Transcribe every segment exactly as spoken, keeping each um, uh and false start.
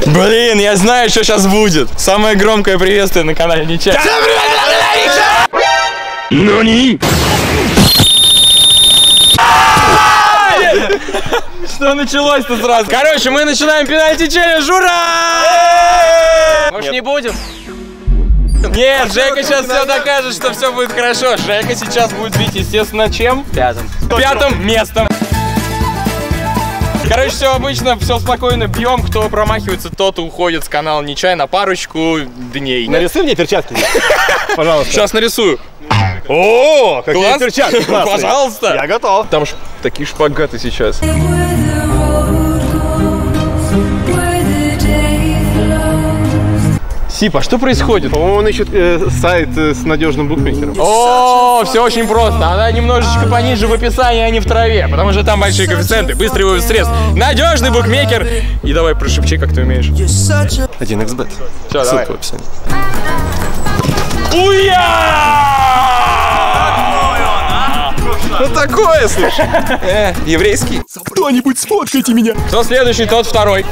Блин, я знаю, что сейчас будет. Самое громкое приветствие на канале Нича. Всем привет, ну не. Что началось-то сразу? Короче, мы начинаем пенальти челлендж. Ура! Может, не будем? Нет, Жека сейчас все докажет, что все будет хорошо. Жека сейчас будет бить, естественно, чем? Пятым. Пятым местом. Короче, все обычно, все спокойно бьем. Кто промахивается, тот уходит с канала Нечай на парочку дней. Нарисуй мне перчатки, пожалуйста. Сейчас нарисую. О, какие Класс? перчатки классные. Пожалуйста. Я готов. Там ж такие шпагаты сейчас. Сипа, что происходит? Он ищет э, сайт э, с надежным букмекером. О, все очень просто. Она немножечко пониже в описании, а не в траве. Потому что там большие коэффициенты, быстрый вывод средств, надежный букмекер. И давай прошепчи, как ты умеешь. один икс бет. Все, давай. Ссылка в описании. Уя! Что такое, слышь? Э, еврейский. Кто-нибудь сфоткайте меня. Кто следующий, тот второй.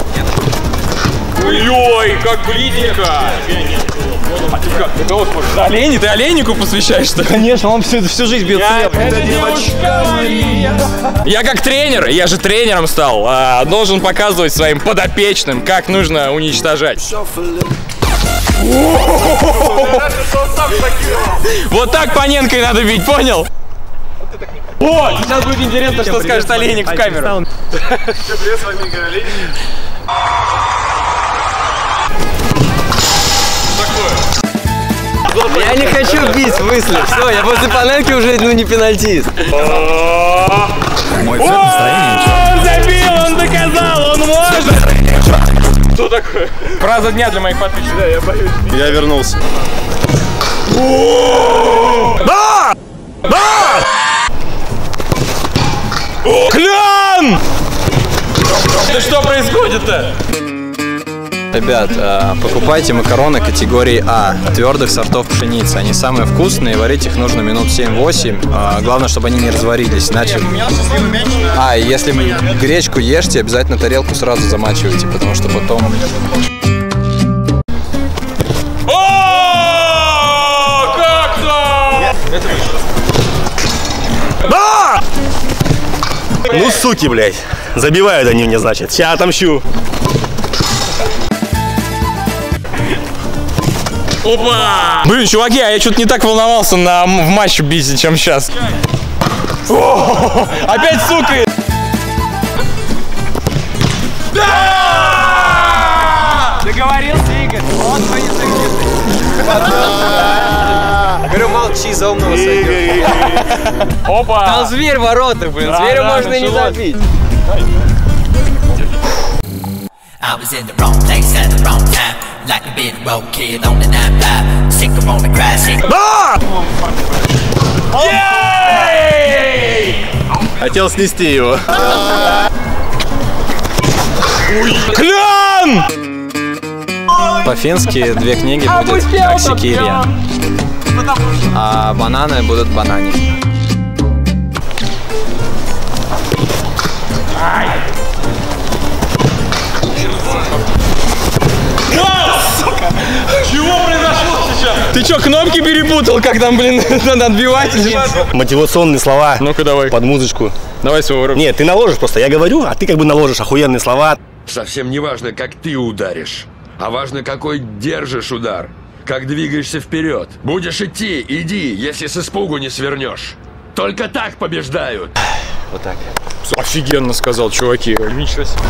Ой, как близенько! А ты как? Ты кого смотришь? Да, олени? Ты оленнику посвящаешь, что ли? Конечно, он всю, всю жизнь бьет слева. Я как тренер, я же тренером стал, а, должен показывать своим подопечным, как нужно уничтожать. Вот так паненкой надо бить, понял? О, сейчас будет интересно, что скажет оленник в камеру. Я не хочу бить в мысли. Все, я после панельки уже ну не пенальтист. Мой он забил, он доказал, он может. Что такое? Фраза дня для моих подписчиков. Да, я боюсь. Я вернулся. Да! Да! Клян! Да что происходит-то? Ребят, покупайте макароны категории А, твердых сортов пшеницы. Они самые вкусные, варить их нужно минут семь-восемь. Главное, чтобы они не разварились, иначе... А, и если гречку ешьте, обязательно тарелку сразу замачивайте, потому что потом... О, как-то! Да! Ну, суки, блядь. Забивают они мне, значит. Сейчас отомщу. Опа! Блин, чуваки, а я что-то не так волновался на, в матче бизе, чем сейчас. О, опять сука! Да! Договорился, Игорь. Он твои защиты. Говорю, молчи, за умного сойдет. Опа! Там зверь в воротах, блин. Да, Зверя да, можно и не началось. забить. I was in the wrong place at the wrong time, like a big road kid on the nine five, sick of on the grass. Да! Хотел снести его. Клян! По-фински две книги будет Аксикирия, а бананы будут банани. Чего произошло сейчас? Ты что, кнопки перепутал, как там, блин, надо отбивать? Мотивационные слова. Ну-ка давай. Под музычку. Давай своего руку. Нет, ты наложишь просто. Я говорю, а ты как бы наложишь охуенные слова. Совсем не важно, как ты ударишь, а важно, какой держишь удар, как двигаешься вперед. Будешь идти, иди, если с испугу не свернешь. Только так побеждают. Вот так. Офигенно сказал, чуваки. Ничего себе.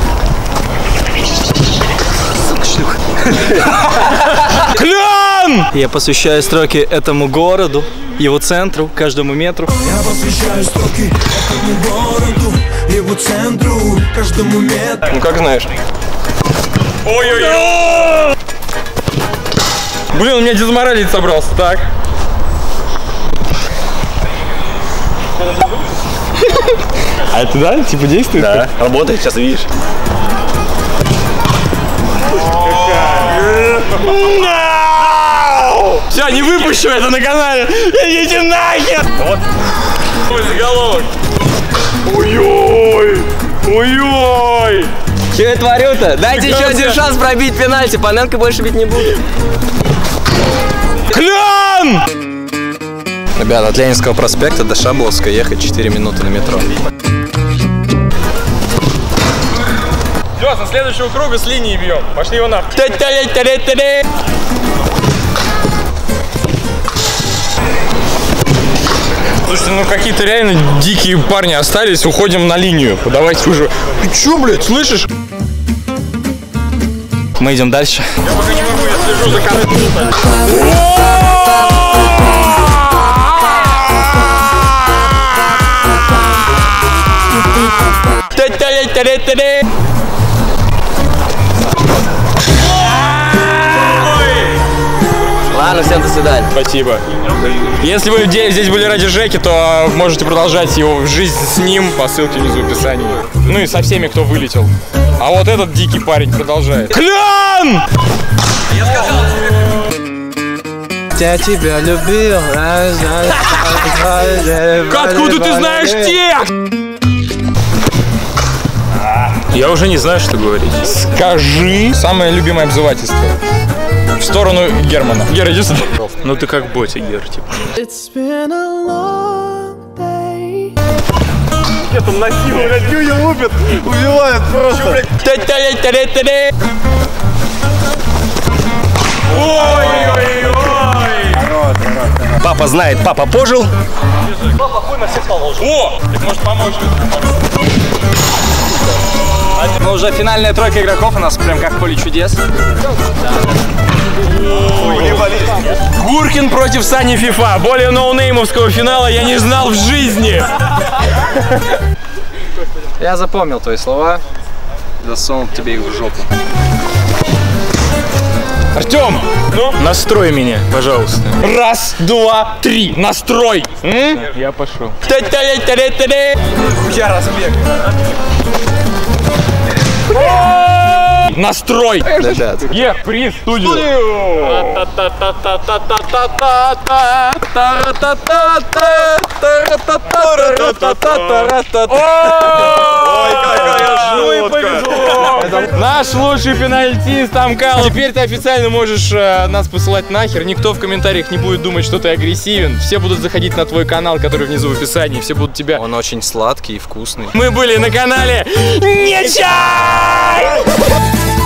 Клян! Я посвящаю строки этому городу, его центру, каждому метру. Я посвящаю строки этому городу, его центру, каждому метру. Ну как знаешь. Ой-ой-ой! Блин, у меня дезморалить собрался, так. А это да, типа действует? Да, работает, сейчас видишь. Все, не выпущу это на канале. Идите нахер! Вот. Ой, заголовок. Ой-ой! Ой-ой! Что я творю-то? Дайте еще один шанс пробить пенальти, Паненко больше бить не будет. Клен! Ребята, от Ленинского проспекта до Шабловска ехать четыре минуты на метро. Все, со следующего круга с линии бьем. Пошли его нахуй. Слушайте, ну какие-то реально дикие парни остались. Уходим на линию. Давайте уже. Ты чё, блядь, слышишь? Мы идем дальше. Я пока не могу, я слежу за корытой. Ладно, всем до свидания. Спасибо. Если вы здесь были ради Жеки, то можете продолжать его жизнь с ним по ссылке внизу в описании. Ну и со всеми, кто вылетел. А вот этот дикий парень продолжает. Клен! Я тебя любил. Откуда ты знаешь тех? Я уже не знаю, что говорить. Скажи самое любимое обзывательство. В сторону Германа. Гера, иди сюда. Ну ты как Ботя, Гер, типа. Нет, он насилует, блядь, Юня лупит, убивает просто. Ой-ой-ой! Папа знает, папа пожил. Папа хуй на всех положил. О! Так может помочь? Ну уже финальная тройка игроков у нас прям как в поле чудес. Гуркин против Сани Фифа. Более ноунеймовского финала я не знал в жизни. Я запомнил твои слова. Засунул тебе их в жопу. Артем, ну? Настрой меня, пожалуйста. Раз, два, три. Настрой. М? Я пошел. Я разбег. Настрой. Ребят. Е, приз, студию. Ой, какая шутка. Наш лучший пенальтист Амкал. Теперь ты официально можешь э, нас посылать нахер. Никто в комментариях не будет думать, что ты агрессивен. Все будут заходить на твой канал, который внизу в описании. Все будут тебя... Он очень сладкий и вкусный. Мы были на канале Не Чай!